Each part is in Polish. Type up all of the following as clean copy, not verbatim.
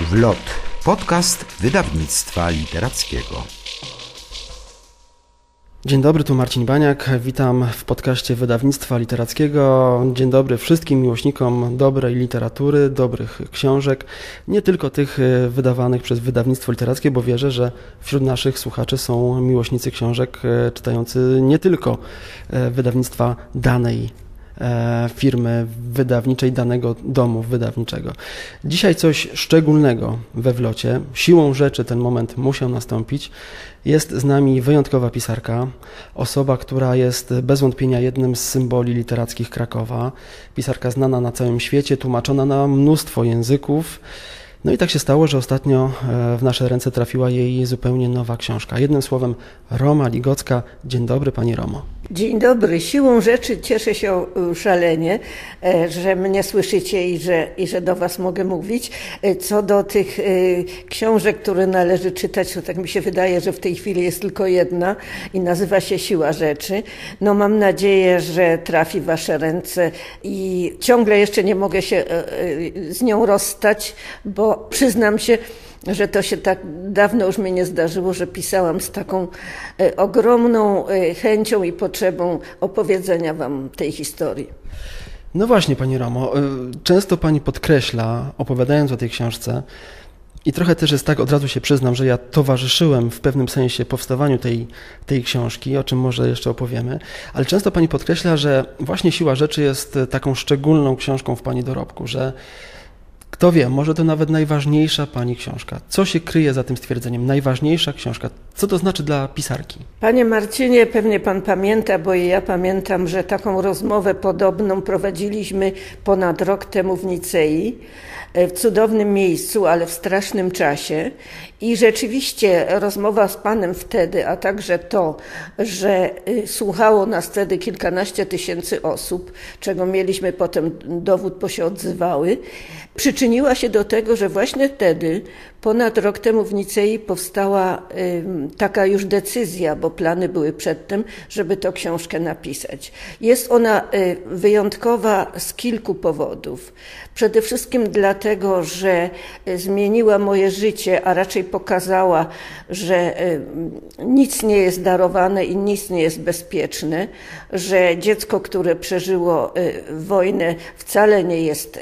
Wlot. Podcast wydawnictwa literackiego. Dzień dobry, tu Marcin Baniak. Witam w podcaście wydawnictwa literackiego. Dzień dobry wszystkim miłośnikom dobrej literatury, dobrych książek. Nie tylko tych wydawanych przez wydawnictwo literackie, bo wierzę, że wśród naszych słuchaczy są miłośnicy książek czytający nie tylko wydawnictwa danej firmy wydawniczej, danego domu wydawniczego. Dzisiaj coś szczególnego we Wlocie. Siłą rzeczy ten moment musiał nastąpić. Jest z nami wyjątkowa pisarka, osoba, która jest bez wątpienia jednym z symboli literackich Krakowa. Pisarka znana na całym świecie, tłumaczona na mnóstwo języków. No i tak się stało, że ostatnio w nasze ręce trafiła jej zupełnie nowa książka. Jednym słowem, Roma Ligocka. Dzień dobry, pani Romo. Dzień dobry. Siłą rzeczy cieszę się szalenie, że mnie słyszycie i że do was mogę mówić. Co do tych książek, które należy czytać, to tak mi się wydaje, że w tej chwili jest tylko jedna i nazywa się Siła rzeczy. No mam nadzieję, że trafi w wasze ręce i ciągle jeszcze nie mogę się z nią rozstać, bo przyznam się, że to się tak dawno już mnie nie zdarzyło, że pisałam z taką ogromną chęcią i potrzebą opowiedzenia wam tej historii. No właśnie, pani Romo, często pani podkreśla, opowiadając o tej książce, i trochę też jest tak, od razu się przyznam, że ja towarzyszyłem w pewnym sensie powstawaniu tej książki, o czym może jeszcze opowiemy, ale często pani podkreśla, że właśnie Siła rzeczy jest taką szczególną książką w pani dorobku, że kto wie, może to nawet najważniejsza pani książka. Co się kryje za tym stwierdzeniem? Najważniejsza książka. Co to znaczy dla pisarki? Panie Marcinie, pewnie pan pamięta, bo i ja pamiętam, że taką rozmowę podobną prowadziliśmy ponad rok temu w Nicei, w cudownym miejscu, ale w strasznym czasie. I rzeczywiście rozmowa z panem wtedy, a także to, że słuchało nas wtedy kilkanaście tysięcy osób, czego mieliśmy potem dowód, bo się odzywały, przyczyniła się do tego, że właśnie wtedy, ponad rok temu w Nicei powstała taka już decyzja, bo plany były przedtem, żeby tę książkę napisać. Jest ona wyjątkowa z kilku powodów. Przede wszystkim dlatego, że zmieniła moje życie, a raczej pokazała, że nic nie jest darowane i nic nie jest bezpieczne, że dziecko, które przeżyło wojnę, wcale nie jest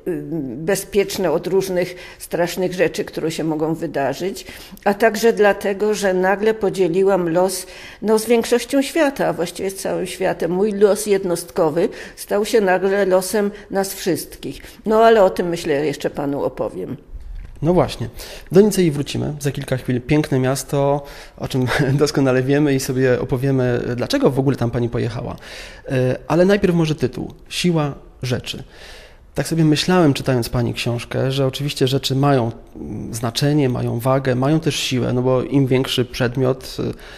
bezpieczne od różnych strasznych rzeczy, które się mogą wydarzyć, a także dlatego, że nagle podzieliłam los z większością świata, a właściwie z całym światem. Mój los jednostkowy stał się nagle losem nas wszystkich. No ale o tym myślę jeszcze panu opowiem. No właśnie, do Nicei wrócimy za kilka chwil. Piękne miasto, o czym doskonale wiemy i sobie opowiemy, dlaczego w ogóle tam pani pojechała. Ale najpierw może tytuł. Siła rzeczy. Tak sobie myślałem, czytając pani książkę, że oczywiście rzeczy mają znaczenie, mają wagę, mają też siłę, no bo im większy przedmiot,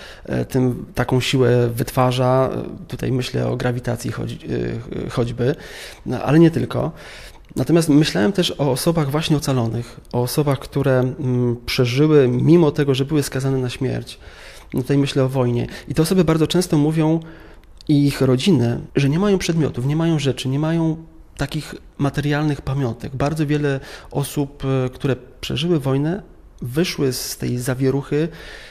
tym taką siłę wytwarza. Tutaj myślę o grawitacji choćby, no, ale nie tylko. Natomiast myślałem też o osobach właśnie ocalonych, o osobach, które przeżyły, mimo tego, że były skazane na śmierć. No tutaj myślę o wojnie. I te osoby bardzo często mówią, i ich rodziny, że nie mają przedmiotów, nie mają rzeczy, nie mają takich materialnych pamiątek. Bardzo wiele osób, które przeżyły wojnę, wyszły z tej zawieruchy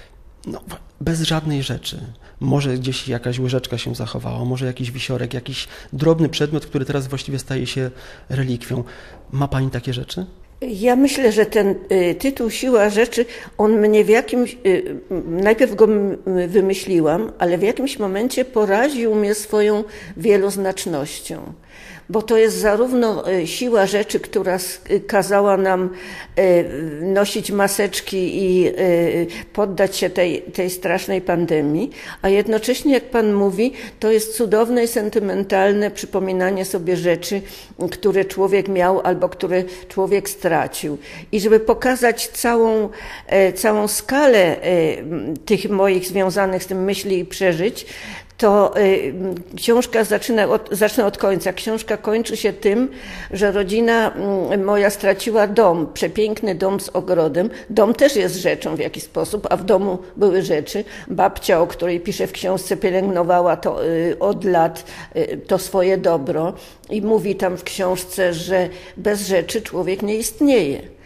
bez żadnej rzeczy. Może gdzieś jakaś łyżeczka się zachowała, może jakiś wisiorek, jakiś drobny przedmiot, który teraz właściwie staje się relikwią. Ma pani takie rzeczy? Ja myślę, że ten tytuł Siła rzeczy, on mnie w jakimś, najpierw go wymyśliłam, ale w jakimś momencie poraził mnie swoją wieloznacznością. Bo to jest zarówno siła rzeczy, która kazała nam nosić maseczki i poddać się tej strasznej pandemii, a jednocześnie, jak pan mówi, to jest cudowne i sentymentalne przypominanie sobie rzeczy, które człowiek miał albo które człowiek stracił. I żeby pokazać całą skalę tych moich związanych z tym myśli i przeżyć, to książka zacznę od końca. Książka kończy się tym, że rodzina moja straciła dom, przepiękny dom z ogrodem. Dom też jest rzeczą w jakiś sposób, a w domu były rzeczy. Babcia, o której piszę w książce, pielęgnowała to od lat, to swoje dobro i mówi tam w książce, że bez rzeczy człowiek nie istnieje.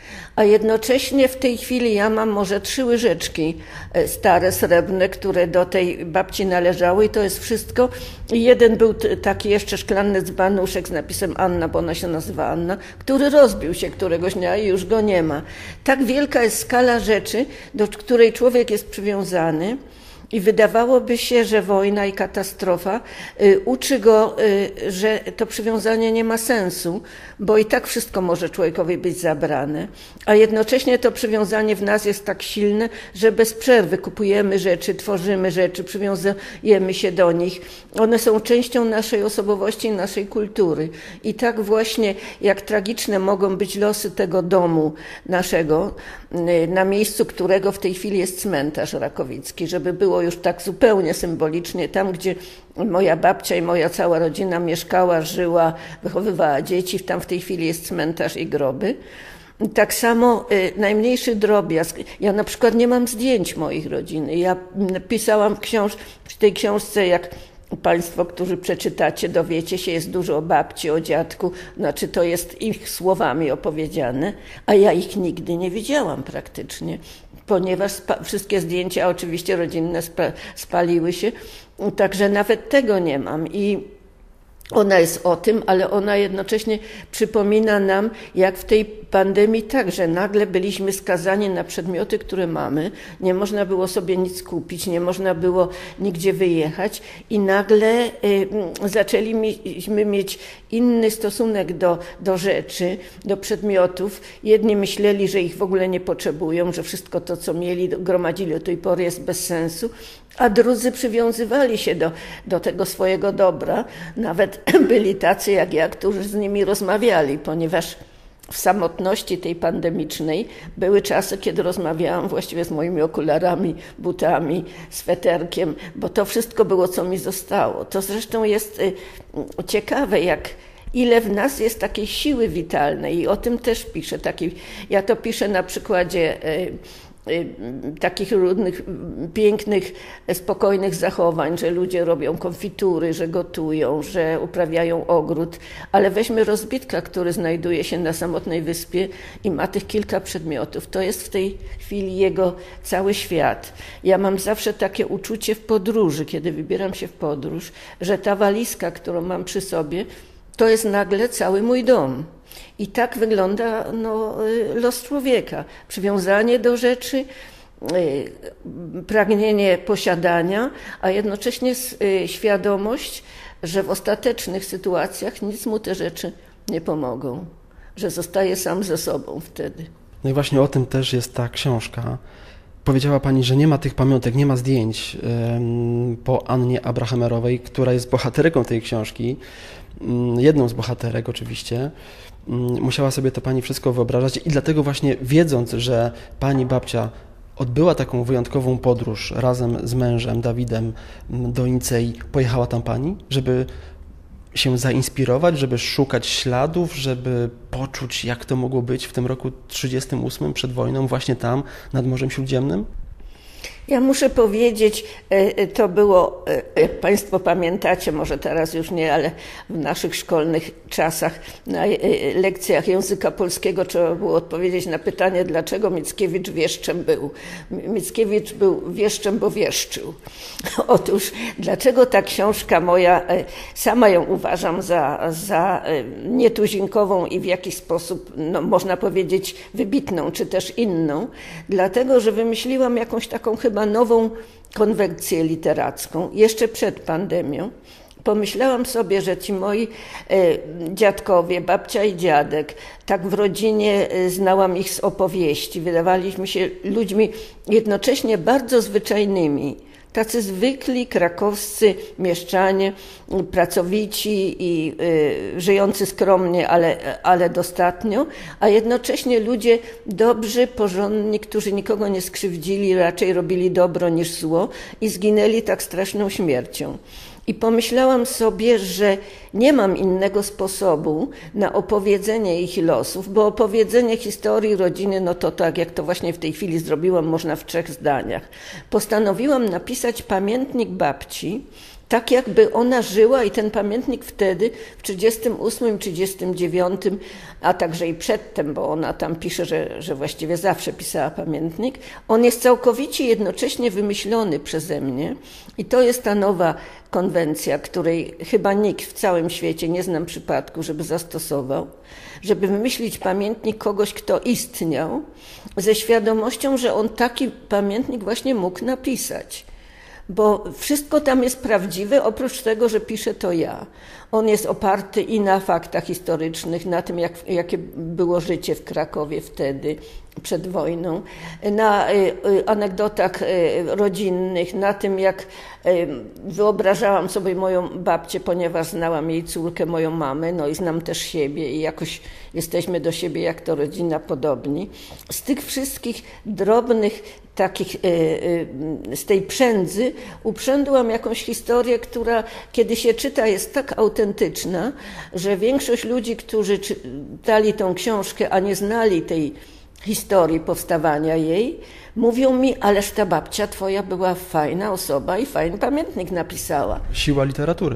A jednocześnie w tej chwili ja mam może 3 łyżeczki stare, srebrne, które do tej babci należały i to jest wszystko. I jeden był taki jeszcze szklany dzbanuszek z napisem Anna, bo ona się nazywa Anna, który rozbił się któregoś dnia i już go nie ma. Tak wielka jest skala rzeczy, do której człowiek jest przywiązany. I wydawałoby się, że wojna i katastrofa uczy go, że to przywiązanie nie ma sensu, bo i tak wszystko może człowiekowi być zabrane. A jednocześnie to przywiązanie w nas jest tak silne, że bez przerwy kupujemy rzeczy, tworzymy rzeczy, przywiązujemy się do nich. One są częścią naszej osobowości i naszej kultury. I tak właśnie jak tragiczne mogą być losy tego domu naszego, na miejscu którego w tej chwili jest cmentarz rakowicki, żeby było już tak zupełnie symbolicznie, tam gdzie moja babcia i moja cała rodzina mieszkała, żyła, wychowywała dzieci, tam w tej chwili jest cmentarz i groby. Tak samo najmniejszy drobiazg. Ja na przykład nie mam zdjęć moich rodziny. Ja pisałam w tej książce, jak Państwo, którzy przeczytacie, dowiecie się, jest dużo o babci, o dziadku, znaczy to jest ich słowami opowiedziane, a ja ich nigdy nie widziałam praktycznie, ponieważ wszystkie zdjęcia oczywiście rodzinne spaliły się, także nawet tego nie mam. I ona jest o tym, ale ona jednocześnie przypomina nam, jak w tej pandemii także nagle byliśmy skazani na przedmioty, które mamy. Nie można było sobie nic kupić, nie można było nigdzie wyjechać i nagle zaczęliśmy mieć inny stosunek do rzeczy, do przedmiotów. Jedni myśleli, że ich w ogóle nie potrzebują, że wszystko to, co mieli, gromadzili do tej pory jest bez sensu, a drudzy przywiązywali się do tego swojego dobra. Nawet byli tacy jak ja, którzy z nimi rozmawiali, ponieważ w samotności tej pandemicznej były czasy, kiedy rozmawiałam właściwie z moimi okularami, butami, sweterkiem, bo to wszystko było, co mi zostało. To zresztą jest ciekawe, ile w nas jest takiej siły witalnej i o tym też piszę. Ja to piszę na przykładzie takich różnych pięknych, spokojnych zachowań, że ludzie robią konfitury, że gotują, że uprawiają ogród, ale weźmy rozbitka, który znajduje się na samotnej wyspie i ma tych kilka przedmiotów. To jest w tej chwili jego cały świat. Ja mam zawsze takie uczucie w podróży, kiedy wybieram się w podróż, że ta walizka, którą mam przy sobie, to jest nagle cały mój dom. I tak wygląda los człowieka. Przywiązanie do rzeczy, pragnienie posiadania, a jednocześnie świadomość, że w ostatecznych sytuacjach nic mu te rzeczy nie pomogą. Że zostaje sam ze sobą wtedy. No i właśnie o tym też jest ta książka. Powiedziała Pani, że nie ma tych pamiątek, nie ma zdjęć po Annie Abrahamerowej, która jest bohaterką tej książki, jedną z bohaterek oczywiście. Musiała sobie to Pani wszystko wyobrażać i dlatego właśnie wiedząc, że Pani babcia odbyła taką wyjątkową podróż razem z mężem Dawidem do Nicei, pojechała tam Pani, żeby się zainspirować, żeby szukać śladów, żeby poczuć, jak to mogło być w tym roku 1938 przed wojną, właśnie tam, nad Morzem Śródziemnym? Ja muszę powiedzieć, to było, jak Państwo pamiętacie, może teraz już nie, ale w naszych szkolnych czasach, na lekcjach języka polskiego trzeba było odpowiedzieć na pytanie, dlaczego Mickiewicz wieszczem był. Mickiewicz był wieszczem, bo wieszczył. Otóż, dlaczego ta książka moja, sama ją uważam za nietuzinkową i w jakiś sposób, można powiedzieć, wybitną, czy też inną, dlatego, że wymyśliłam jakąś taką chyba nową konwencję literacką, jeszcze przed pandemią. Pomyślałam sobie, że ci moi dziadkowie, babcia i dziadek, tak w rodzinie znałam ich z opowieści, wydawaliśmy się ludźmi jednocześnie bardzo zwyczajnymi. Tacy zwykli krakowscy mieszczanie, pracowici i żyjący skromnie, ale dostatnio, a jednocześnie ludzie dobrzy, porządni, którzy nikogo nie skrzywdzili, raczej robili dobro niż zło i zginęli tak straszną śmiercią. I pomyślałam sobie, że nie mam innego sposobu na opowiedzenie ich losów, bo opowiedzenie historii rodziny, to tak jak to właśnie w tej chwili zrobiłam, można w 3 zdaniach. Postanowiłam napisać pamiętnik babci, Tak jakby ona żyła i ten pamiętnik wtedy w 1938, 1939, a także i przedtem, bo ona tam pisze, że właściwie zawsze pisała pamiętnik, on jest całkowicie jednocześnie wymyślony przeze mnie i to jest ta nowa konwencja, której chyba nikt w całym świecie, nie znam przypadku, żeby zastosował, żeby wymyślić pamiętnik kogoś, kto istniał, ze świadomością, że on taki pamiętnik właśnie mógł napisać. Bo wszystko tam jest prawdziwe, oprócz tego, że piszę to ja. On jest oparty i na faktach historycznych, na tym, jakie było życie w Krakowie wtedy, przed wojną, na anegdotach rodzinnych, na tym, jak wyobrażałam sobie moją babcię, ponieważ znałam jej córkę, moją mamę, no i znam też siebie i jakoś jesteśmy do siebie jak to rodzina podobni. Z tych wszystkich drobnych takich, z tej przędzy uprzędłam jakąś historię, która kiedy się czyta jest tak autentyczna, że większość ludzi, którzy czytali tą książkę, a nie znali tej historii powstawania jej, mówią mi, ależ ta babcia twoja była fajna osoba i fajny pamiętnik napisała. Siła literatury.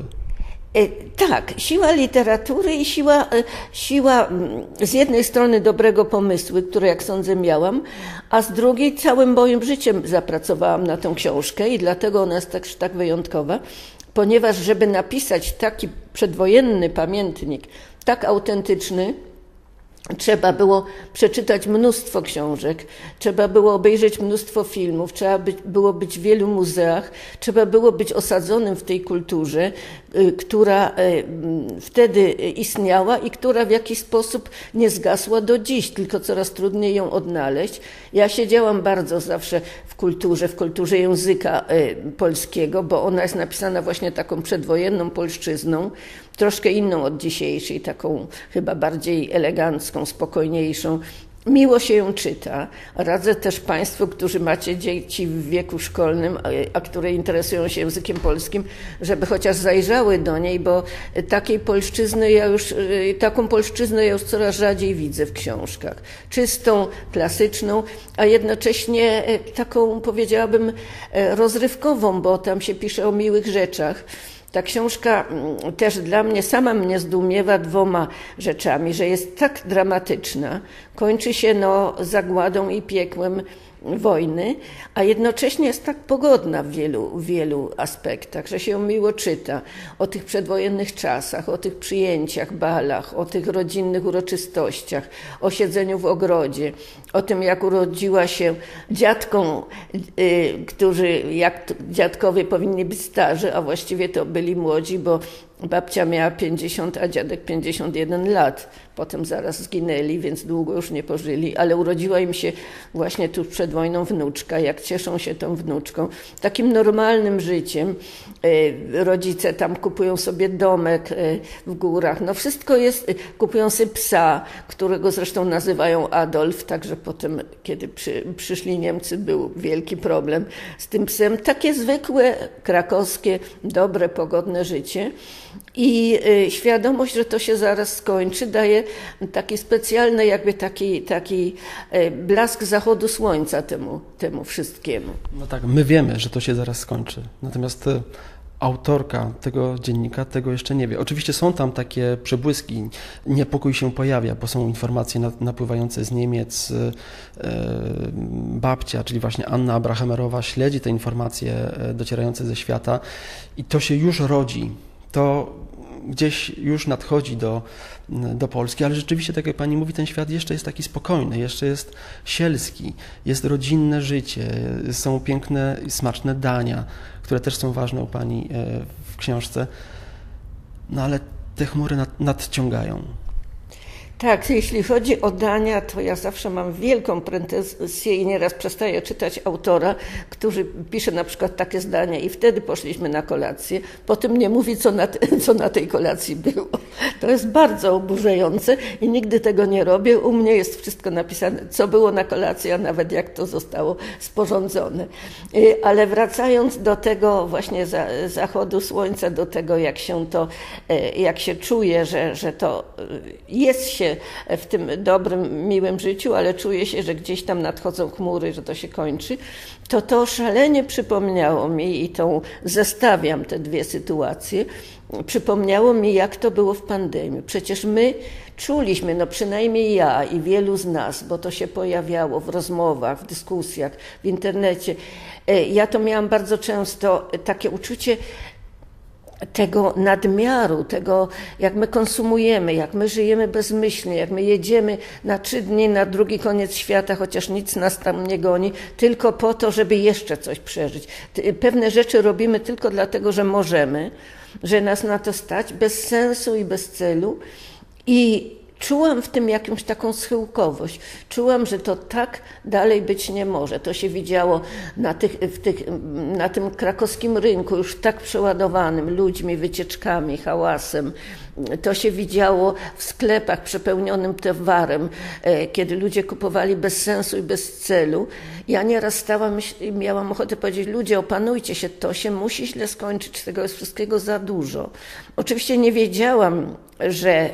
Tak, siła literatury i siła z jednej strony dobrego pomysłu, który jak sądzę miałam, a z drugiej całym moim życiem zapracowałam na tę książkę i dlatego ona jest tak wyjątkowa, ponieważ żeby napisać taki przedwojenny pamiętnik, tak autentyczny, trzeba było przeczytać mnóstwo książek, trzeba było obejrzeć mnóstwo filmów, trzeba było być w wielu muzeach, trzeba było być osadzonym w tej kulturze, która wtedy istniała i która w jakiś sposób nie zgasła do dziś, tylko coraz trudniej ją odnaleźć. Ja siedziałam bardzo zawsze w kulturze języka polskiego, bo ona jest napisana właśnie taką przedwojenną polszczyzną, troszkę inną od dzisiejszej, taką chyba bardziej elegancką, spokojniejszą. Miło się ją czyta. Radzę też Państwu, którzy macie dzieci w wieku szkolnym, a które interesują się językiem polskim, żeby chociaż zajrzały do niej, bo taką polszczyznę ja już coraz rzadziej widzę w książkach. Czystą, klasyczną, a jednocześnie taką, powiedziałabym, rozrywkową, bo tam się pisze o miłych rzeczach. Ta książka też dla mnie, sama mnie zdumiewa dwoma rzeczami, że jest tak dramatyczna, kończy się zagładą i piekłem wojny, a jednocześnie jest tak pogodna w wielu aspektach, że się ją miło czyta. O tych przedwojennych czasach, o tych przyjęciach, balach, o tych rodzinnych uroczystościach, o siedzeniu w ogrodzie, o tym, jak urodziła się dziadkom, którzy jak dziadkowie powinni być starzy, a właściwie to byli młodzi, bo babcia miała 50, a dziadek 51 lat. Potem zaraz zginęli, więc długo już nie pożyli, ale urodziła im się właśnie tuż przed wojną wnuczka. Jak cieszą się tą wnuczką. Takim normalnym życiem. Rodzice tam kupują sobie domek w górach. No wszystko jest, kupują sobie psa, którego zresztą nazywają Adolf, także potem, kiedy przyszli Niemcy, był wielki problem z tym psem. Takie zwykłe, krakowskie, dobre, pogodne życie. I świadomość, że to się zaraz skończy, daje taki specjalny, jakby taki blask zachodu słońca temu wszystkiemu. No tak, my wiemy, że to się zaraz skończy. Natomiast autorka tego dziennika tego jeszcze nie wie. Oczywiście są tam takie przebłyski, niepokój się pojawia, bo są informacje napływające z Niemiec. Babcia, czyli właśnie Anna Abrahamerowa, śledzi te informacje docierające ze świata i to się już rodzi. To gdzieś już nadchodzi do Polski, ale rzeczywiście, tak jak pani mówi, ten świat jeszcze jest taki spokojny, jeszcze jest sielski, jest rodzinne życie, są piękne i smaczne dania, które też są ważne u pani w książce, no ale te chmury nadciągają. Tak, jeśli chodzi o dania, to ja zawsze mam wielką pretensję i nieraz przestaję czytać autora, który pisze na przykład takie zdania i wtedy poszliśmy na kolację, potem nie mówi, co na tej kolacji było. To jest bardzo oburzające i nigdy tego nie robię. U mnie jest wszystko napisane, co było na kolacji, a nawet jak to zostało sporządzone. Ale wracając do tego właśnie zachodu słońca, do tego, jak się czuje, że to jest się się w tym dobrym, miłym życiu, ale czuję się, że gdzieś tam nadchodzą chmury, że to się kończy, to szalenie przypomniało mi i zestawiam te dwie sytuacje, przypomniało mi, jak to było w pandemii. Przecież my czuliśmy, no przynajmniej ja i wielu z nas, bo to się pojawiało w rozmowach, w dyskusjach, w internecie. Ja to miałam bardzo często takie uczucie tego nadmiaru, tego jak my konsumujemy, jak my żyjemy bezmyślnie, jak my jedziemy na 3 dni na drugi koniec świata, chociaż nic nas tam nie goni, tylko po to, żeby jeszcze coś przeżyć. Pewne rzeczy robimy tylko dlatego, że możemy, że nas na to stać, bez sensu i bez celu. I czułam w tym jakąś taką schyłkowość. Czułam, że to tak dalej być nie może. To się widziało na tym krakowskim rynku, już tak przeładowanym ludźmi, wycieczkami, hałasem. To się widziało w sklepach przepełnionym towarem, kiedy ludzie kupowali bez sensu i bez celu. Ja nieraz stałam i miałam ochotę powiedzieć, ludzie, opanujcie się, to się musi źle skończyć, tego jest wszystkiego za dużo. Oczywiście nie wiedziałam, że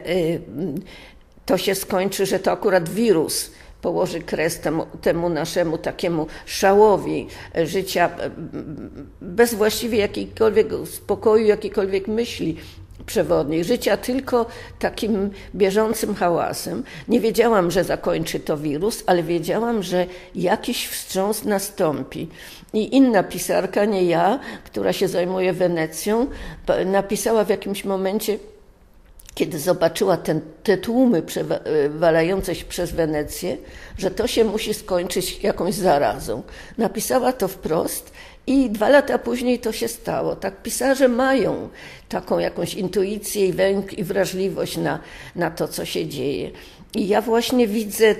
to się skończy, że to akurat wirus położy kres temu naszemu takiemu szałowi życia bez właściwie jakiejkolwiek spokoju, jakiejkolwiek myśli przewodniej, życia tylko takim bieżącym hałasem. Nie wiedziałam, że zakończy to wirus, ale wiedziałam, że jakiś wstrząs nastąpi. I inna pisarka, nie ja, która się zajmuje Wenecją, napisała w jakimś momencie, kiedy zobaczyła te tłumy przewalające się przez Wenecję, że to się musi skończyć jakąś zarazą. Napisała to wprost i 2 lata później to się stało. Tak pisarze mają taką jakąś intuicję i węch i wrażliwość na to, co się dzieje. I ja właśnie widzę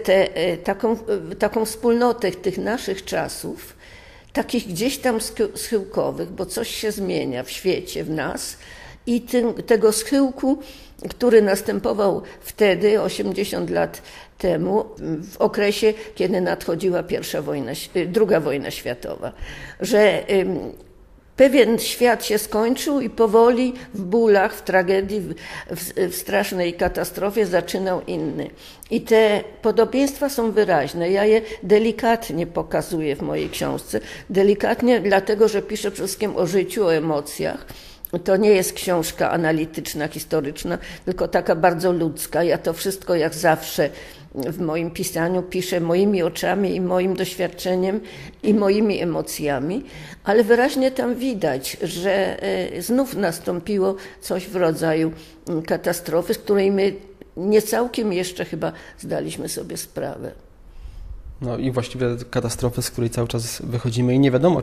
taką wspólnotę tych naszych czasów, takich gdzieś tam schyłkowych, bo coś się zmienia w świecie, w nas i tego schyłku, który następował wtedy, 80 lat temu, w okresie, kiedy nadchodziła II wojna światowa, że pewien świat się skończył i powoli w bólach, w tragedii, w strasznej katastrofie zaczynał inny. I te podobieństwa są wyraźne. Ja je delikatnie pokazuję w mojej książce. Delikatnie dlatego, że piszę przede wszystkim o życiu, o emocjach. To nie jest książka analityczna, historyczna, tylko taka bardzo ludzka. Ja to wszystko jak zawsze w moim pisaniu piszę moimi oczami i moim doświadczeniem i moimi emocjami, ale wyraźnie tam widać, że znów nastąpiło coś w rodzaju katastrofy, z której my nie całkiem jeszcze chyba zdaliśmy sobie sprawę. No i właściwie katastrofy, z której cały czas wychodzimy i nie wiadomo,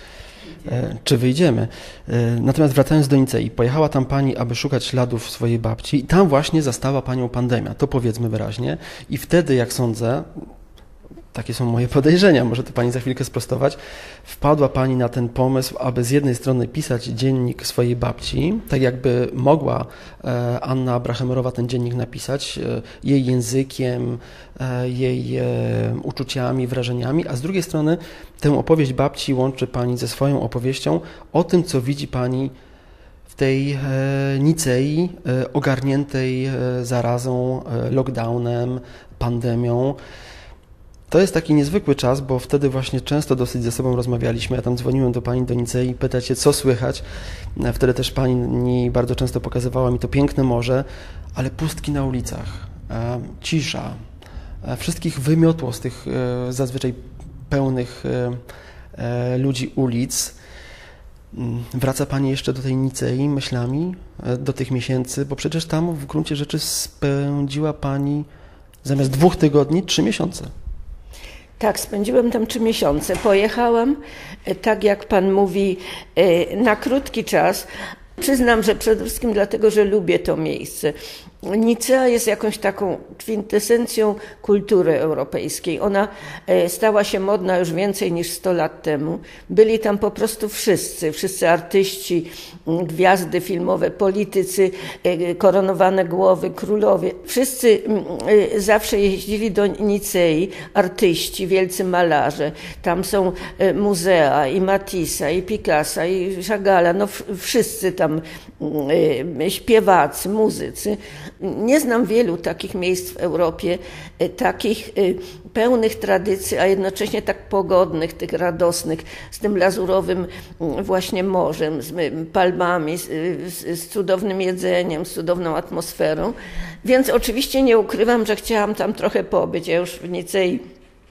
czy wyjdziemy. Natomiast wracając do Nicei, pojechała tam pani, aby szukać śladów swojej babci i tam właśnie zastała panią pandemia, to powiedzmy wyraźnie. I wtedy, jak sądzę, takie są moje podejrzenia, może to pani za chwilkę sprostować, wpadła pani na ten pomysł, aby z jednej strony pisać dziennik swojej babci, tak jakby mogła Anna Abrahamerowa ten dziennik napisać, jej językiem, jej uczuciami, wrażeniami, a z drugiej strony tę opowieść babci łączy pani ze swoją opowieścią o tym, co widzi pani w tej Nicei ogarniętej zarazą, lockdownem, pandemią. To jest taki niezwykły czas, bo wtedy właśnie często dosyć ze sobą rozmawialiśmy. Ja tam dzwoniłem do pani do Nicei, pytać się, co słychać. Wtedy też pani bardzo często pokazywała mi to piękne morze, ale pustki na ulicach, cisza. Wszystkich wymiotło z tych zazwyczaj pełnych ludzi ulic. Wraca pani jeszcze do tej Nicei myślami, do tych miesięcy, bo przecież tam w gruncie rzeczy spędziła pani zamiast 2 tygodni 3 miesiące. Tak, spędziłam tam 3 miesiące. Pojechałam, tak jak pan mówi, na krótki czas. Przyznam, że przede wszystkim dlatego, że lubię to miejsce. Nicea jest jakąś taką kwintesencją kultury europejskiej. Ona stała się modna już więcej niż 100 lat temu. Byli tam po prostu wszyscy artyści, gwiazdy filmowe, politycy, koronowane głowy, królowie. Wszyscy zawsze jeździli do Nicei, artyści, wielcy malarze. Tam są muzea i Matissa, i Picassa, i Chagalla, no wszyscy tam śpiewacy, muzycy. Nie znam wielu takich miejsc w Europie, takich pełnych tradycji, a jednocześnie tak pogodnych, tych radosnych, z tym lazurowym właśnie morzem, z palmami, z cudownym jedzeniem, z cudowną atmosferą. Więc oczywiście nie ukrywam, że chciałam tam trochę pobyć. Ja już w Nicei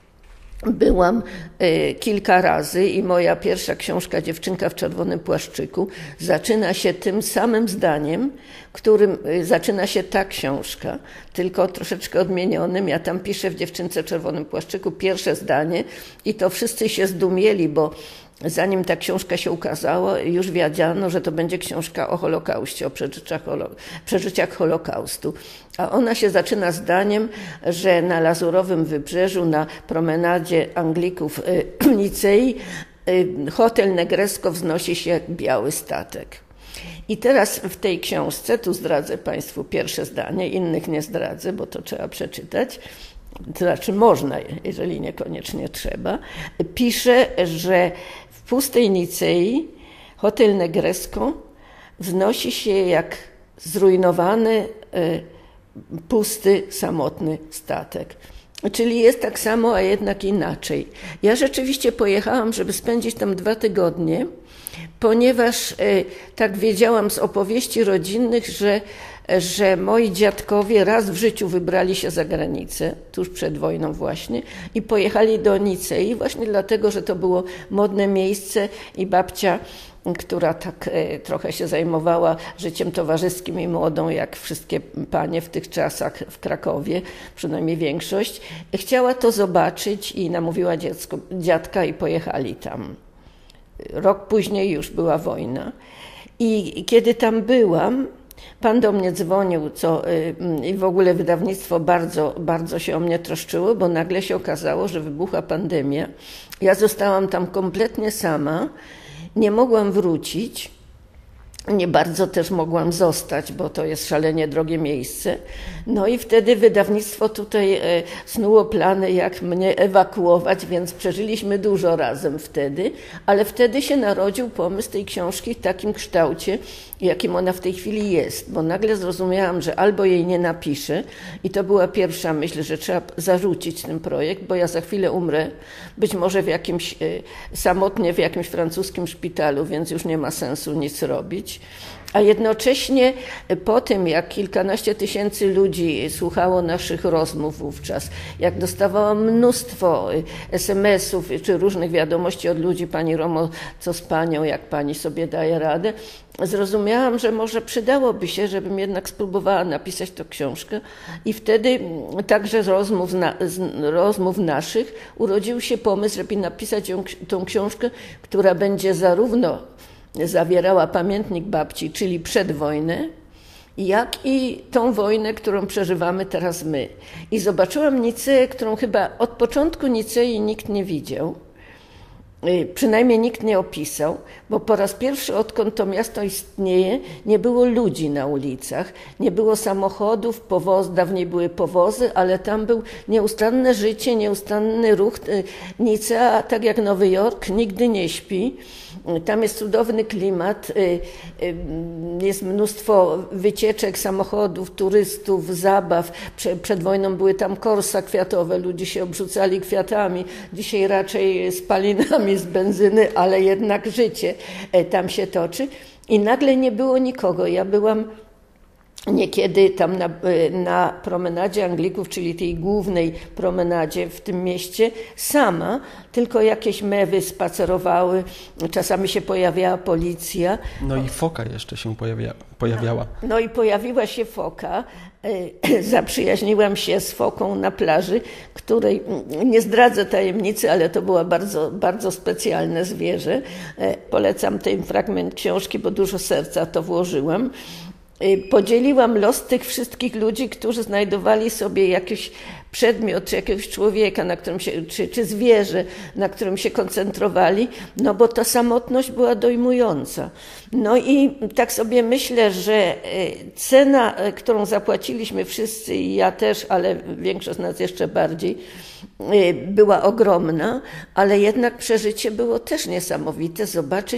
byłam kilka razy i moja pierwsza książka Dziewczynka w czerwonym płaszczyku zaczyna się tym samym zdaniem, którym zaczyna się ta książka, tylko troszeczkę odmienionym. Ja tam piszę w Dziewczynce w czerwonym płaszczyku pierwsze zdanie i to wszyscy się zdumieli, bo zanim ta książka się ukazała, już wiedziano, że to będzie książka o Holokauście, o przeżyciach Holokaustu. A ona się zaczyna zdaniem, że na Lazurowym Wybrzeżu, na promenadzie Anglików w Nicei, hotel Negresco wznosi się jak biały statek. I teraz w tej książce, tu zdradzę Państwu pierwsze zdanie, innych nie zdradzę, bo to trzeba przeczytać, to znaczy można, jeżeli niekoniecznie trzeba, pisze, że w pustej Nicei hotel Negresco wznosi się jak zrujnowany, pusty, samotny statek. Czyli jest tak samo, a jednak inaczej. Ja rzeczywiście pojechałam, żeby spędzić tam 2 tygodnie, ponieważ tak wiedziałam z opowieści rodzinnych, że moi dziadkowie raz w życiu wybrali się za granicę, tuż przed wojną właśnie, i pojechali do Nicei właśnie dlatego, że to było modne miejsce i babcia, która tak trochę się zajmowała życiem towarzyskim i młodą, jak wszystkie panie w tych czasach w Krakowie, przynajmniej większość, chciała to zobaczyć i namówiła dziadka i pojechali tam. Rok później już była wojna. I kiedy tam byłam, pan do mnie dzwonił, i w ogóle wydawnictwo bardzo, bardzo się o mnie troszczyło, bo nagle się okazało, że wybuchła pandemia. Ja zostałam tam kompletnie sama, nie mogłam wrócić, nie bardzo też mogłam zostać, bo to jest szalenie drogie miejsce. No i wtedy wydawnictwo tutaj snuło plany, jak mnie ewakuować, więc przeżyliśmy dużo razem wtedy, ale wtedy się narodził pomysł tej książki w takim kształcie, jakim ona w tej chwili jest, bo nagle zrozumiałam, że albo jej nie napiszę i to była pierwsza myśl, że trzeba zarzucić ten projekt, bo ja za chwilę umrę, być może samotnie w jakimś francuskim szpitalu, więc już nie ma sensu nic robić. A jednocześnie po tym, jak kilkanaście tysięcy ludzi słuchało naszych rozmów wówczas, jak dostawałam mnóstwo SMS-ów czy różnych wiadomości od ludzi, pani Romo, co z panią, jak pani sobie daje radę, zrozumiałam, że może przydałoby się, żebym jednak spróbowała napisać tę książkę i wtedy także z rozmów naszych urodził się pomysł, żeby napisać tą książkę, która będzie zarówno zawierała pamiętnik babci, czyli przedwojnę, jak i tą wojnę, którą przeżywamy teraz my. I zobaczyłam Niceę, którą chyba od początku Nicei nikt nie widział, przynajmniej nikt nie opisał, bo po raz pierwszy, odkąd to miasto istnieje, nie było ludzi na ulicach, nie było samochodów, dawniej były powozy, ale tam był nieustanne życie, nieustanny ruch. Nicea, tak jak Nowy Jork, nigdy nie śpi. Tam jest cudowny klimat, jest mnóstwo wycieczek, samochodów, turystów, zabaw. Przed wojną były tam korsa kwiatowe, ludzie się obrzucali kwiatami, dzisiaj raczej spalinami z benzyny, ale jednak życie tam się toczy. I nagle nie było nikogo. Ja byłam niekiedy tam na promenadzie Anglików, czyli tej głównej promenadzie w tym mieście, sama, tylko jakieś mewy spacerowały, czasami się pojawiała policja. No i foka jeszcze się pojawiała. No i pojawiła się foka. Zaprzyjaźniłam się z foką na plaży, której nie zdradzę tajemnicy, ale to było bardzo, bardzo specjalne zwierzę. Polecam ten fragment książki, bo dużo serca to włożyłam. Podzieliłam los tych wszystkich ludzi, którzy znajdowali sobie jakiś przedmiot, czy jakiegoś człowieka, na którym się, czy zwierzę, na którym się koncentrowali, no bo ta samotność była dojmująca. No i tak sobie myślę, że cena, którą zapłaciliśmy wszyscy, i ja też, ale większość z nas jeszcze bardziej, była ogromna, ale jednak przeżycie było też niesamowite, zobaczyć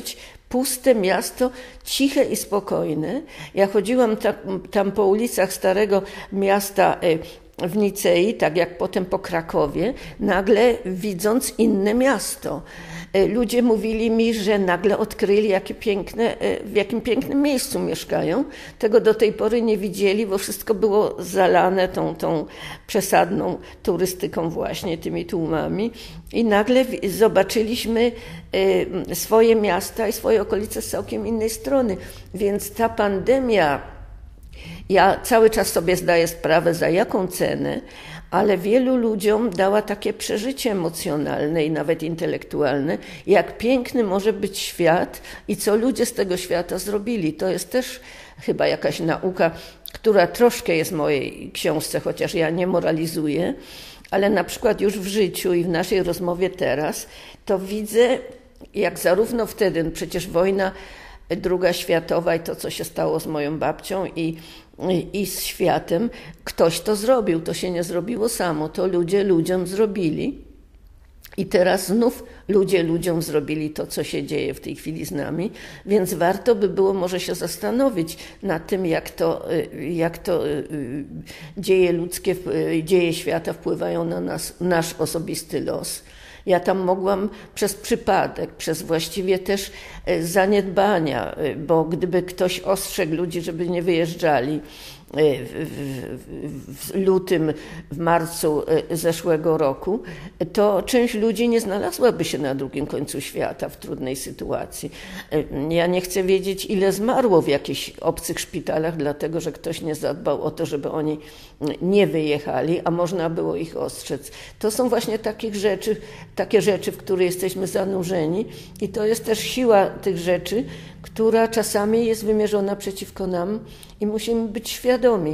Puste miasto, ciche i spokojne. Ja chodziłam tam po ulicach Starego Miasta w Nicei, tak jak potem po Krakowie, nagle widząc inne miasto. Ludzie mówili mi, że nagle odkryli, w jakim pięknym miejscu mieszkają. Tego do tej pory nie widzieli, bo wszystko było zalane tą przesadną turystyką właśnie, tymi tłumami. I nagle zobaczyliśmy swoje miasta i swoje okolice z całkiem innej strony. Więc ta pandemia, ja cały czas sobie zdaję sprawę, za jaką cenę, ale wielu ludziom dała takie przeżycie emocjonalne i nawet intelektualne, jak piękny może być świat i co ludzie z tego świata zrobili. To jest też chyba jakaś nauka, która troszkę jest w mojej książce, chociaż ja nie moralizuję, ale na przykład już w życiu i w naszej rozmowie teraz, to widzę, jak zarówno wtedy, przecież wojna II światowa i to, co się stało z moją babcią i z światem, ktoś to zrobił, to się nie zrobiło samo, to ludzie ludziom zrobili. I teraz znów ludzie ludziom zrobili to, co się dzieje w tej chwili z nami, więc warto by było może się zastanowić nad tym, jak to dzieje ludzkie, dzieje świata wpływają na nasz osobisty los. Ja tam mogłam przez przypadek, przez właściwie też zaniedbania, bo gdyby ktoś ostrzegł ludzi, żeby nie wyjeżdżali w lutym, w marcu zeszłego roku, to część ludzi nie znalazłaby się na drugim końcu świata w trudnej sytuacji. Ja nie chcę wiedzieć, ile zmarło w jakichś obcych szpitalach, dlatego że ktoś nie zadbał o to, żeby oni nie wyjechali, a można było ich ostrzec. To są właśnie takie rzeczy, w które jesteśmy zanurzeni i to jest też siła tych rzeczy, która czasami jest wymierzona przeciwko nam i musimy być świadomi,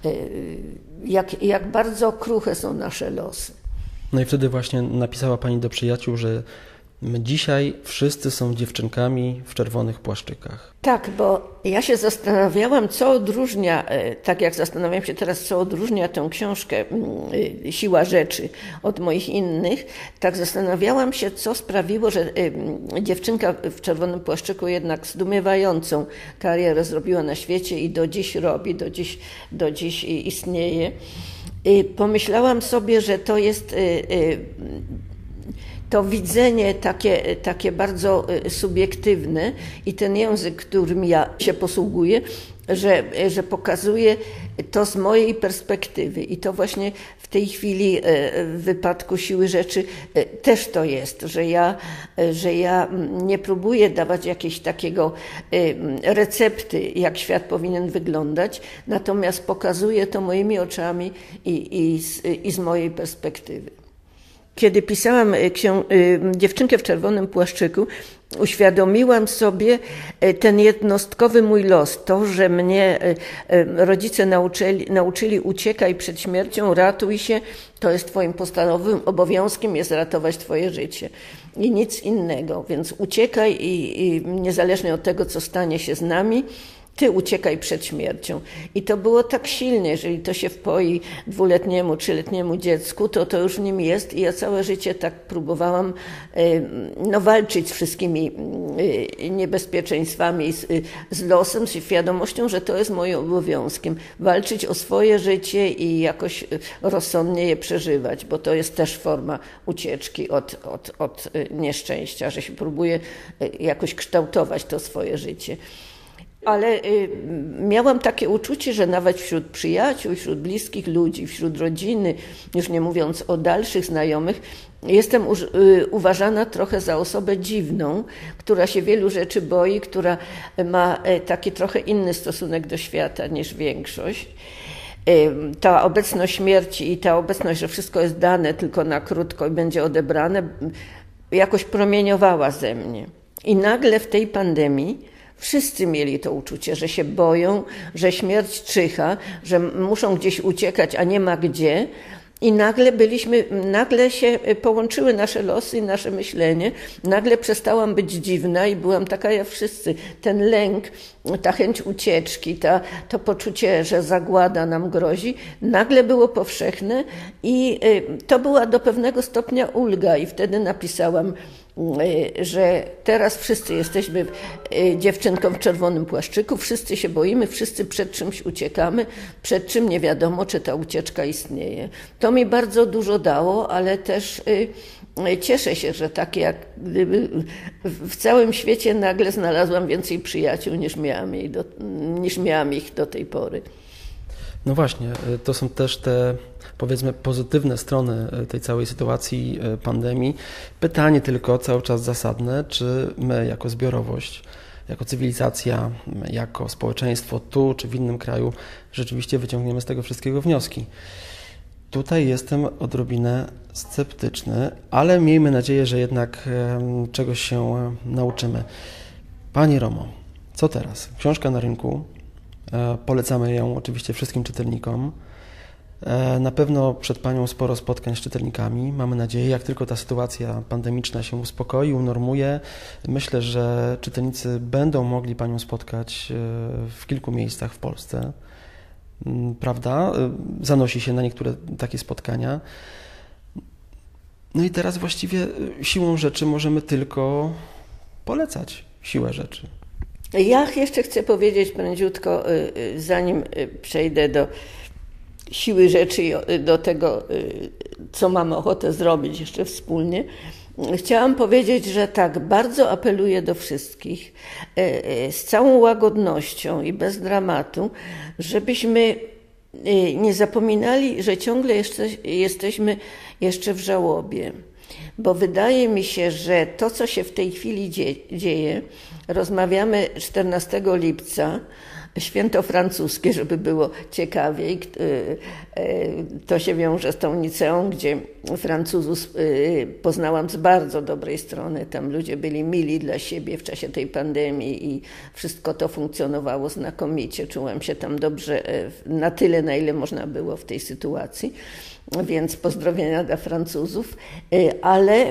jak bardzo kruche są nasze losy. No i wtedy właśnie napisała Pani do przyjaciół, że dzisiaj wszyscy są dziewczynkami w czerwonych płaszczykach. Tak, bo ja się zastanawiałam, co odróżnia, tak jak zastanawiam się teraz, co odróżnia tę książkę Siła rzeczy od moich innych, tak zastanawiałam się, co sprawiło, że dziewczynka w czerwonym płaszczyku jednak zdumiewającą karierę zrobiła na świecie i do dziś robi, do dziś istnieje. Pomyślałam sobie, że to jest to widzenie takie bardzo subiektywne i ten język, którym ja się posługuję, że pokazuje to z mojej perspektywy. I to właśnie w tej chwili w wypadku Siły rzeczy też to jest, że ja nie próbuję dawać jakiejś takiego recepty, jak świat powinien wyglądać, natomiast pokazuję to moimi oczami i z mojej perspektywy. Kiedy pisałam Dziewczynkę w czerwonym płaszczyku, uświadomiłam sobie ten jednostkowy mój los, to, że mnie rodzice nauczyli uciekaj przed śmiercią, ratuj się, to jest twoim podstawowym obowiązkiem, jest ratować twoje życie i nic innego, więc uciekaj i niezależnie od tego, co stanie się z nami, ty uciekaj przed śmiercią. I to było tak silne, jeżeli to się wpoi 2-letniemu, 3-letniemu dziecku, to już w nim jest i ja całe życie tak próbowałam walczyć z wszystkimi niebezpieczeństwami, z losem, z świadomością, że to jest moim obowiązkiem. Walczyć o swoje życie i jakoś rozsądnie je przeżywać, bo to jest też forma ucieczki od nieszczęścia, że się próbuje jakoś kształtować to swoje życie. Ale miałam takie uczucie, że nawet wśród przyjaciół, wśród bliskich ludzi, wśród rodziny, już nie mówiąc o dalszych znajomych, jestem uważana trochę za osobę dziwną, która się wielu rzeczy boi, która ma taki trochę inny stosunek do świata niż większość. Ta obecność śmierci i ta obecność, że wszystko jest dane tylko na krótko i będzie odebrane, jakoś promieniowała ze mnie. I nagle w tej pandemii wszyscy mieli to uczucie, że się boją, że śmierć czyha, że muszą gdzieś uciekać, a nie ma gdzie. I nagle się połączyły nasze losy i nasze myślenie. Nagle przestałam być dziwna i byłam taka jak wszyscy. Ten lęk, ta chęć ucieczki, to poczucie, że zagłada nam grozi, nagle było powszechne i to była do pewnego stopnia ulga. I wtedy napisałam że teraz wszyscy jesteśmy dziewczynką w czerwonym płaszczyku, wszyscy się boimy, wszyscy przed czymś uciekamy, przed czym nie wiadomo, czy ta ucieczka istnieje. To mi bardzo dużo dało, ale też cieszę się, że tak jak gdyby w całym świecie nagle znalazłam więcej przyjaciół niż miałam ich do tej pory. No właśnie, to są też te, powiedzmy, pozytywne strony tej całej sytuacji pandemii. Pytanie tylko cały czas zasadne, czy my jako zbiorowość, jako cywilizacja, jako społeczeństwo tu czy w innym kraju rzeczywiście wyciągniemy z tego wszystkiego wnioski. Tutaj jestem odrobinę sceptyczny, ale miejmy nadzieję, że jednak czegoś się nauczymy. Pani Romo, co teraz? Książka na rynku. Polecamy ją oczywiście wszystkim czytelnikom. Na pewno przed Panią sporo spotkań z czytelnikami. Mamy nadzieję, jak tylko ta sytuacja pandemiczna się uspokoi, unormuje, myślę, że czytelnicy będą mogli Panią spotkać w kilku miejscach w Polsce. Prawda? Zanosi się na niektóre takie spotkania. No i teraz właściwie siłą rzeczy możemy tylko polecać siłę rzeczy. Ja jeszcze chcę powiedzieć prędziutko, zanim przejdę do siły rzeczy i do tego, co mamy ochotę zrobić jeszcze wspólnie. Chciałam powiedzieć, że tak, bardzo apeluję do wszystkich z całą łagodnością i bez dramatu, żebyśmy nie zapominali, że ciągle jesteśmy jeszcze w żałobie. Bo wydaje mi się, że to, co się w tej chwili dzieje, rozmawiamy 14 lipca, święto francuskie, żeby było ciekawiej. To się wiąże z tą Niceą, gdzie Francuzów poznałam z bardzo dobrej strony. Tam ludzie byli mili dla siebie w czasie tej pandemii i wszystko to funkcjonowało znakomicie. Czułam się tam dobrze na tyle, na ile można było w tej sytuacji. Więc pozdrowienia dla Francuzów. Ale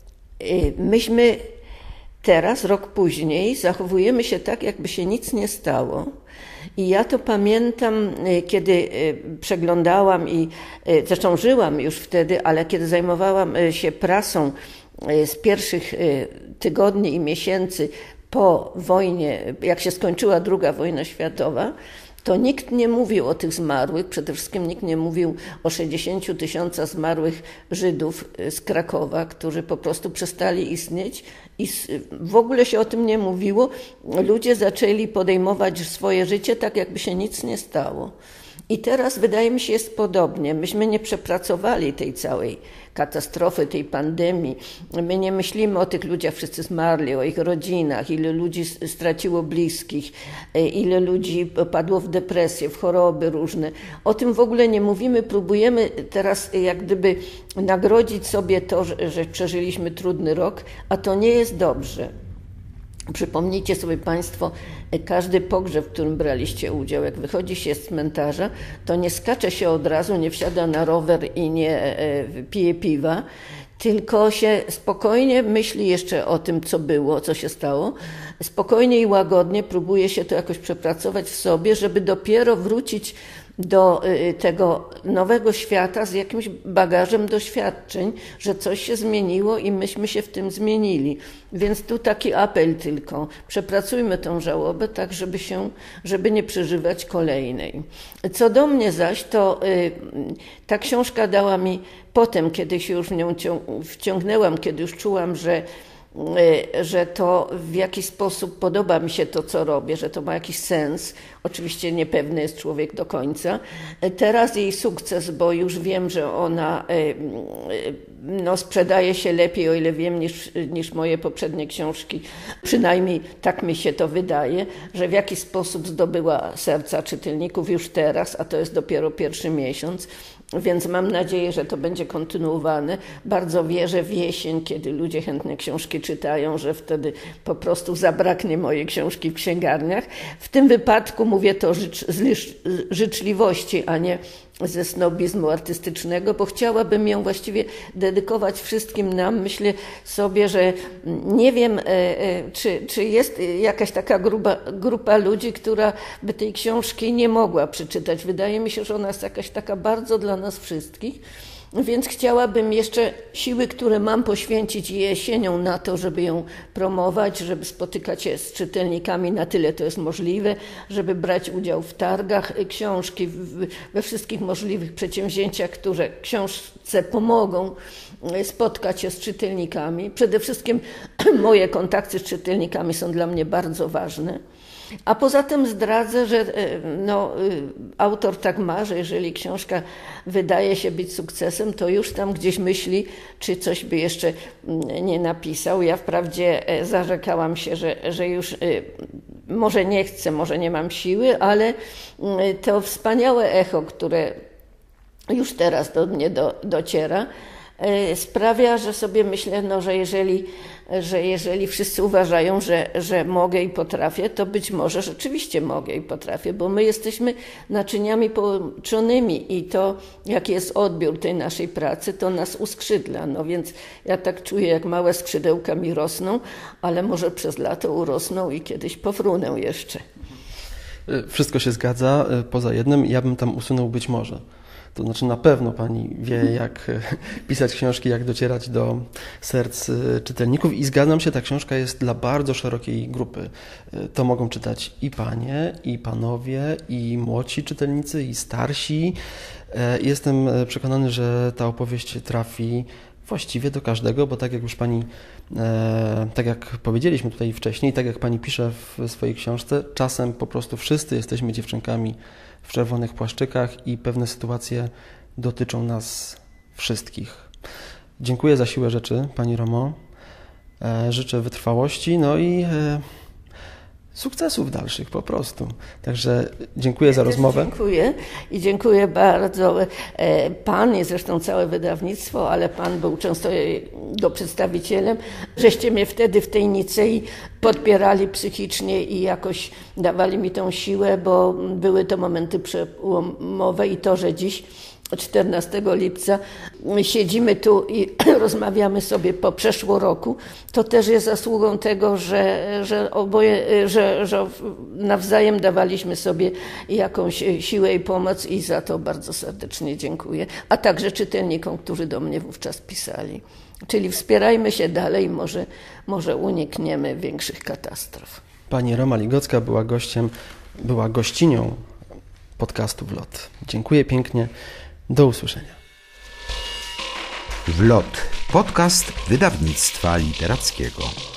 myśmy teraz, rok później, zachowujemy się tak, jakby się nic nie stało. I ja to pamiętam, kiedy przeglądałam i zresztą żyłam już wtedy, ale kiedy zajmowałam się prasą z pierwszych tygodni i miesięcy po wojnie, jak się skończyła II wojna światowa, to nikt nie mówił o tych zmarłych, przede wszystkim nikt nie mówił o 60 000 zmarłych Żydów z Krakowa, którzy po prostu przestali istnieć i w ogóle się o tym nie mówiło. Ludzie zaczęli podejmować swoje życie tak, jakby się nic nie stało. I teraz wydaje mi się jest podobnie. Myśmy nie przepracowali tej całej katastrofy, tej pandemii. My nie myślimy o tych ludziach, wszyscy zmarli, o ich rodzinach, ile ludzi straciło bliskich, ile ludzi padło w depresję, w choroby różne. O tym w ogóle nie mówimy. Próbujemy teraz jak gdyby nagrodzić sobie to, że przeżyliśmy trudny rok, a to nie jest dobrze. Przypomnijcie sobie Państwo każdy pogrzeb, w którym braliście udział. Jak wychodzi się z cmentarza, to nie skacze się od razu, nie wsiada na rower i nie pije piwa, tylko się spokojnie myśli jeszcze o tym, co było, co się stało. Spokojnie i łagodnie próbuje się to jakoś przepracować w sobie, żeby dopiero wrócić do tego nowego świata z jakimś bagażem doświadczeń, że coś się zmieniło i myśmy się w tym zmienili. Więc tu taki apel tylko. Przepracujmy tą żałobę tak, żeby nie przeżywać kolejnej. Co do mnie zaś, to ta książka dała mi potem, kiedy się już w nią wciągnęłam, kiedy już czułam, że to w jakiś sposób podoba mi się to, co robię, że to ma jakiś sens. Oczywiście niepewny jest człowiek do końca. Teraz jej sukces, bo już wiem, że ona sprzedaje się lepiej, o ile wiem, niż moje poprzednie książki. Przynajmniej tak mi się to wydaje, że w jakiś sposób zdobyła serca czytelników już teraz, a to jest dopiero pierwszy miesiąc. Więc mam nadzieję, że to będzie kontynuowane. Bardzo wierzę w jesień, kiedy ludzie chętnie książki czytają, że wtedy po prostu zabraknie mojej książki w księgarniach. W tym wypadku mówię to z życzliwości, a nie ze snobizmu artystycznego, bo chciałabym ją właściwie dedykować wszystkim nam. Myślę sobie, że nie wiem, czy jest jakaś taka grupa ludzi, która by tej książki nie mogła przeczytać. Wydaje mi się, że ona jest jakaś taka bardzo dla nas wszystkich. Więc chciałabym jeszcze siły, które mam, poświęcić jesienią na to, żeby ją promować, żeby spotykać się z czytelnikami na tyle to jest możliwe, żeby brać udział w targach książki, we wszystkich możliwych przedsięwzięciach, które książce pomogą spotkać się z czytelnikami. Przede wszystkim moje kontakty z czytelnikami są dla mnie bardzo ważne. A poza tym zdradzę, że autor tak ma, że jeżeli książka wydaje się być sukcesem, to już tam gdzieś myśli, czy coś by jeszcze nie napisał. Ja wprawdzie zarzekałam się, że już może nie chcę, może nie mam siły, ale to wspaniałe echo, które już teraz do mnie dociera, sprawia, że sobie myślę, że jeżeli wszyscy uważają, że mogę i potrafię, to być może rzeczywiście mogę i potrafię, bo my jesteśmy naczyniami połączonymi i to, jaki jest odbiór tej naszej pracy, to nas uskrzydla. No więc ja tak czuję, jak małe skrzydełka mi rosną, ale może przez lato urosną i kiedyś powrócę jeszcze. Wszystko się zgadza, poza jednym, ja bym tam usunął być może. To znaczy na pewno pani wie, jak pisać książki, jak docierać do serc czytelników i zgadzam się, ta książka jest dla bardzo szerokiej grupy. To mogą czytać i panie, i panowie, i młodsi czytelnicy, i starsi. Jestem przekonany, że ta opowieść trafi właściwie do każdego, bo tak jak już pani, tak jak powiedzieliśmy tutaj wcześniej, tak jak pani pisze w swojej książce, czasem po prostu wszyscy jesteśmy dziewczynkami w czerwonych płaszczykach i pewne sytuacje dotyczą nas wszystkich. Dziękuję za siłę rzeczy, pani Romo. Życzę wytrwałości, no i sukcesów dalszych po prostu. Także dziękuję za rozmowę. Dziękuję i dziękuję bardzo pan i zresztą całe wydawnictwo, ale pan był często jego przedstawicielem, żeście mnie wtedy w tej Nicei podpierali psychicznie i jakoś dawali mi tą siłę, bo były to momenty przełomowe i to, że dziś 14 lipca siedzimy tu i rozmawiamy sobie po przeszło roku, to też jest zasługą tego, że oboje, że nawzajem dawaliśmy sobie jakąś siłę i pomoc i za to bardzo serdecznie dziękuję. A także czytelnikom, którzy do mnie wówczas pisali. Czyli wspierajmy się dalej, może unikniemy większych katastrof. Pani Roma Ligocka była gościnią podcastu WLOT. Dziękuję pięknie. Do usłyszenia. WLOT. Podcast Wydawnictwa Literackiego.